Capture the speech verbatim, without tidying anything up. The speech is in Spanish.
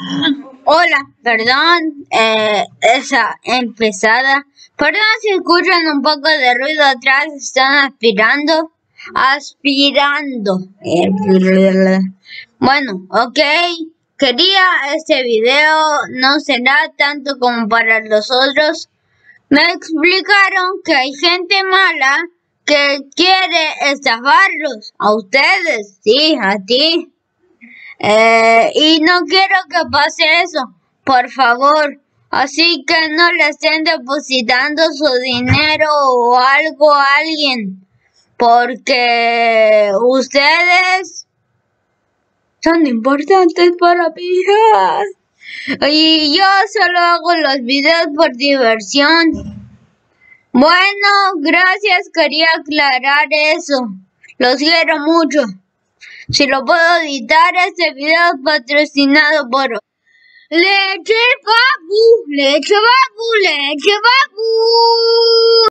Hola, perdón, eh, esa empezada. Perdón si escuchan un poco de ruido atrás, están aspirando, aspirando. Bueno, ok, quería este video, no será tanto como para los otros. Me explicaron que hay gente mala que quiere estafarlos, a ustedes, sí, a ti. Eh, y no quiero que pase eso, por favor. Así que no le estén depositando su dinero o algo a alguien, porque ustedes son importantes para mí. Y yo solo hago los videos por diversión. Bueno, gracias, quería aclarar eso. Los quiero mucho. Si lo puedo editar, este video es patrocinado por Leche Babu, Leche Babu, Leche Babu.